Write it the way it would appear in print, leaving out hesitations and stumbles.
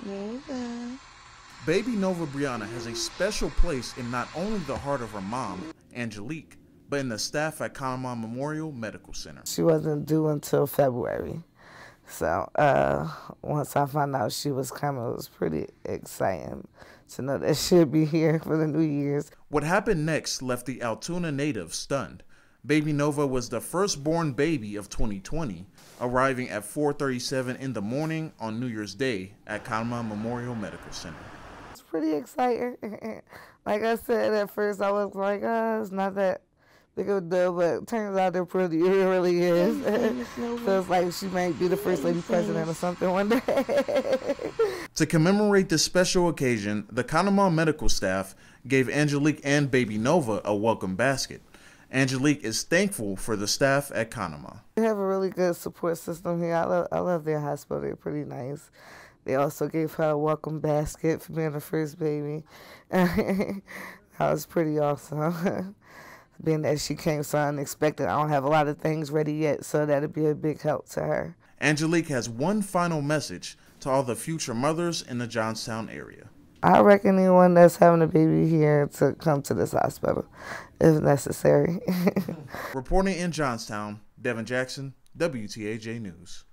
Nova. Baby Nova Brianna has a special place in not only the heart of her mom, Angelique, but in the staff at Conemaugh Memorial Medical Center. She wasn't due until February. So once I found out she was coming, it was pretty exciting to know that she'll be here for the New Year's. What happened next left the Altoona native stunned. Baby Nova was the firstborn baby of 2020, arriving at 4:37 in the morning on New Year's Day at Conemaugh Memorial Medical Center. It's pretty exciting. Like I said, at first I was like, it's not that big of a deal, but it turns out it really is. Feels like she might be the first lady president or something one day. To commemorate this special occasion, the Conemaugh medical staff gave Angelique and Baby Nova a welcome basket. Angelique is thankful for the staff at Conemaugh. They have a really good support system here. I love their hospital. They're pretty nice. They also gave her a welcome basket for being the first baby. That was pretty awesome. Being that she came so unexpected, I don't have a lot of things ready yet, so that'll be a big help to her. Angelique has one final message to all the future mothers in the Johnstown area. I reckon anyone that's having a baby here to come to this hospital if necessary. Reporting in Johnstown, Devin Jackson, WTAJ News.